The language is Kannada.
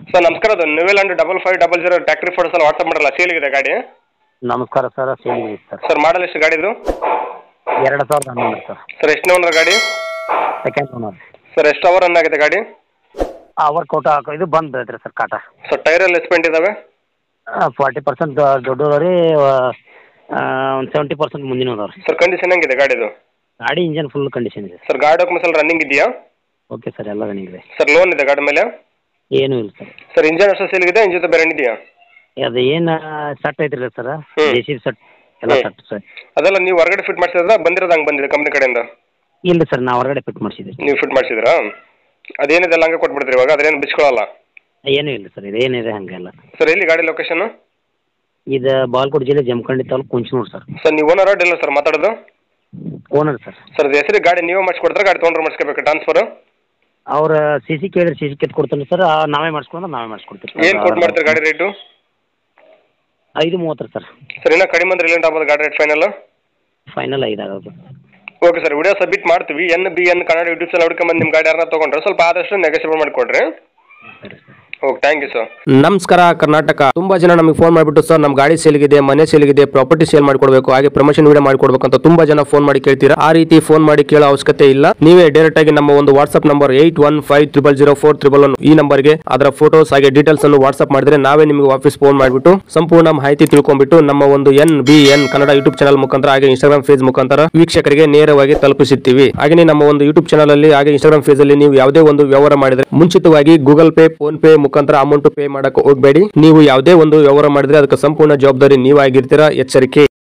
ಸರ್ ನಮಸ್ಕಾರ, ಅದು ನ್ಯೂಲ್ಯಾಂಡ್ 5500 ಟ್ಯಾಕ್ಟ್ರಿ ಫೋಟೋಸ್ ಎಲ್ಲ ವಾಟ್ಸಪ್ ಮಾಡಲ್ಲ, ಸೇಲಿಗಿದೆ ಗಾಡಿ. ನಮಸ್ಕಾರ ಸರ್, ಸೇಲಿದೆ ಸರ್. ಸರ್ ಮಾಡಲ್ ಎಷ್ಟು ಗಾಡಿದು? 2011 ಸರ್. ಸರ್ ಎಷ್ಟನೇ ಓನರ್ ಗಾಡಿ? Second owner. ಸರ್ ಎಷ್ಟು ಅವರ್ ರನ್ ಆಗಿದೆ ಗಾಡಿ? ಅವರ್ ಕೋಟ ಇದು ಬಂದ್ ಐತ್ರಿ ಸರ್ ಕಾಟ. ಸರ್ ಟೈರ್ ಎಲ್ಲ ಎಸ್ಪೆಂಟ್ ಇದಾವೆ? 40% ದೊಡ್ಡದವ ರೀ, ಒಂದು 70% ಮುಂದಿನ ಅದಾವ ರೀ. ಸರ್ ಕಂಡೀಷನ್ ಹೆಂಗಿದೆ ಗಾಡಿದು? ಗಾಡಿ ಇಂಜನ್ ಫುಲ್ ಕಂಡೀಷನ್ ಇದೆ ಸರ್. ಗಾಡಿ ಡಾಕ್ಯುಮೆಂಟ್ಸ್ ಎಲ್ಲ ರನ್ನಿಂಗ್ ಇದೆಯಾ? ಓಕೆ ಸರ್, ಎಲ್ಲ ರನ್ನಿಂಗ್ ಇದೆ ಸರ್. ಲೋನ್ ಇದೆ ಗಾಡಿ ಮೇಲೆ? ಏನೂ ಇಲ್ಲ ಸರ್. ಸರ್ ಇಂಜನ್ ಅಷ್ಟು ಸೇಲಿಗಿದೆ, ಇಂಜಿನ್ ಬೇರೆ ಇದೆಯಾ? ಅದು ಏನು ಸಟ್ ಐತ್ರಿ ಸರ್, ಜೆ.ಸಿ.ಬಿ ಸಟ್ ಎಲ್ಲ ಸಟ್ ಸರ್. ಅದೆಲ್ಲ ನೀವು ಹೊರಗಡೆ ಫಿಟ್ ಮಾಡಿಸಿದ್ರಾ, ಬಂದಿರೋದು ಹಂಗೆ ಬಂದಿದೆ ಕಂಪ್ನಿ ಕಡೆಯಿಂದ? ಇಲ್ಲ ಸರ್, ನಾವು ಹೊರಗಡೆ ಫಿಟ್ ಮಾಡಿಸಿದ್ವಿ. ನೀವು ಫಿಟ್ ಮಾಡಿಸಿದ್ರಾ? ಅದೇನಿದೆ ಎಲ್ಲ ಹಂಗೆ ಕೊಟ್ಬಿಡ್ತೀರಿ ಇವಾಗ, ಅದೇನು ಬಿಚ್ಕೊಳ್ಳಲ್ಲ? ಏನೂ ಇಲ್ಲ ಸರ್, ಇದು ಏನಿದೆ ಹಂಗೆಲ್ಲ. ಸರ್ ಎಲ್ಲಿ ಗಾಡಿ ಲೊಕೇಶನ್? ಇದು ಬಾಗಲಕೋಟೆ ಜಿಲ್ಲೆ ಜಮಖಂಡಿ ತಾಲೂಕು ಕುಂಚನೂರು ಸರ್. ಸರ್ ನೀವು ಓನರ್ ಡೀಲರ್ ಸರ್ ಮಾತಾಡೋದು? Owner sir. ಸರ್ ಅದು ಹೆಸರು ಗಾಡಿ ನೀವೇ ಮಾಡಿಸ್ಕೊಡ್ತಾರೆ, ಗಾಡಿ ತೊಗೊಂಡ್ರೆ ಮಾಡಿಸ್ಕೋಬೇಕು ಟ್ರಾನ್ಸ್ಫರ್? ಅವ್ರ ಸಿ ಕೇಳಿದ್ರೆ ಸಿ ಕೆತ್ತು ಕೊಡ್ತಾನೆ ಸರ್, ನಾವೇ ಮಾಡಿಸ್ಕೊಂಡ್ರೆ ನಾವೇ ಮಾಡಿಸ್ಕೊಡ್ತೀವಿ. ಏನು ಕೊಟ್ಟು ಮಾಡ್ತೀರಿ ಗಾಡಿ ರೇಟು? 5:30 ಸರ್. ಸರ್ ಇನ್ನೂ ಕಡಿಮೆ ಅಂದ್ರೆ ಎಲ್ಲಿ ಆಗ್ಬೋದು ಗಾಡಿ ರೇಟ್ ಫೈನಲ್? ಫೈನಲ್ 5 ಆಗೋದು. ಓಕೆ ಸರ್, ವಿಡಿಯೋ ಸಬ್ಮಿಟ್ ಮಾಡ್ತೀವಿ. NBN ಕನ್ನಡ ಯೂಟ್ಯೂಬ್ ಚಾನಲ್ ಹುಡ್ಕೊಂಬಂದು ನಿಮ್ಮ ಗಾಡಿ ಯಾರನ್ನ ತೊಗೊಂಡ್ರೆ ಸ್ವಲ್ಪ ಆದಷ್ಟು ನೆಗೋಷಿಯೇಟ್ ಮಾಡಿಕೊಡ್ರಿ. ಸರಿ sir. Okay, thank you sir. ನಮಸ್ಕಾರ ಕರ್ನಾಟಕ. ತುಂಬಾ ಜನ ನಮಗೆ ಫೋನ್ ಮಾಡಿಬಿಟ್ಟು ಸರ್ ನಮ್ಮ ಗಾಡಿ ಸೇಲ್ಗಿದೆ, ಮನೆ ಸೇಲ್ಗಿದೆ, ಪ್ರಾಪರ್ಟಿ ಸೇಲ್ ಮಾಡಿಕೊಡ್ಬೇಕು, ಹಾಗೆ ಪ್ರಮೋಷನ್ ವಿಡಿಯೋ ಮಾಡಿಕೊಡ್ಬೇಕು ಅಂತ ತುಂಬಾ ಜನ ಫೋನ್ ಮಾಡಿ ಕೇಳ್ತೀರಾ. ಆ ರೀತಿ ಫೋನ್ ಮಾಡಿ ಕೇಳೋ ಅವಶ್ಯಕತೆ ಇಲ್ಲ. ನೀವೇ ಡೈರೆಕ್ಟ್ ಆಗಿ ನಮ್ಮ ಒಂದು ವಾಟ್ಸ್ಆಪ್ ನಂಬರ್ 81500411 ಈ ನಂಬರ್ಗೆ ಅದರ ಫೋಟೋಸ್ ಹಾಗೆ ಡೀಟೇಲ್ಸ್ ಅನ್ನು ವಾಟ್ಸ್ಆಪ್ ಮಾಡಿದ್ರೆ ನಾವೇ ನಿಮಗೆ ವಾಪಸ್ ಫೋನ್ ಮಾಡಿಬಿಟ್ಟು ಸಂಪೂರ್ಣ ಮಾಹಿತಿ ತಿಳ್ಕೊಂಡ್ಬಿಟ್ಟು ನಮ್ಮ ಒಂದು NBN ಕನ್ನಡ ಯೂಟ್ಯೂಬ್ ಚಾನಲ್ ಮುಖಾಂತರ ಹಾಗೆ ಇನ್ಸ್ಟಾಗ್ರಾಮ್ ಪೇಜ್ ಮುಖಾಂತರ ವೀಕ್ಷಕರಿಗೆ ನೇರವಾಗಿ ತಲುಪಿಸುತ್ತೀವಿ. ಹಾಗೆ ನಮ್ಮ ಒಂದು ಯೂಟ್ಯೂಬ್ ಚಾನಲ್ ಅಲ್ಲಿ ಹಾಗೆ ಇನ್ಸ್ಟಾಗ್ರಾಮ್ ಪೇಜ್ ಅಲ್ಲಿ ನೀವು ಯಾವುದೇ ಒಂದು ವ್ಯವಹಾರ ಮಾಡಿದ್ರೆ ಮುಂಚಿತವಾಗಿ ಗೂಗಲ್ ಪೇ, ಫೋನ್ ಪೇ ಮುಖಾಂತರ ಅಮೌಂಟ್ ಪೇ ಮಾಡಕ್ಕೆ ಹೋಗಬೇಡಿ. ನೀವು ಯಾವುದೇ ಒಂದು ವ್ಯವಹಾರ ಮಾಡಿದ್ರೆ ಅದಕ್ಕೆ ಸಂಪೂರ್ಣ ಜವಾಬ್ದಾರಿ ನೀವಾಗಿರ್ತೀರಾ. ಎಚ್ಚರಿಕೆ.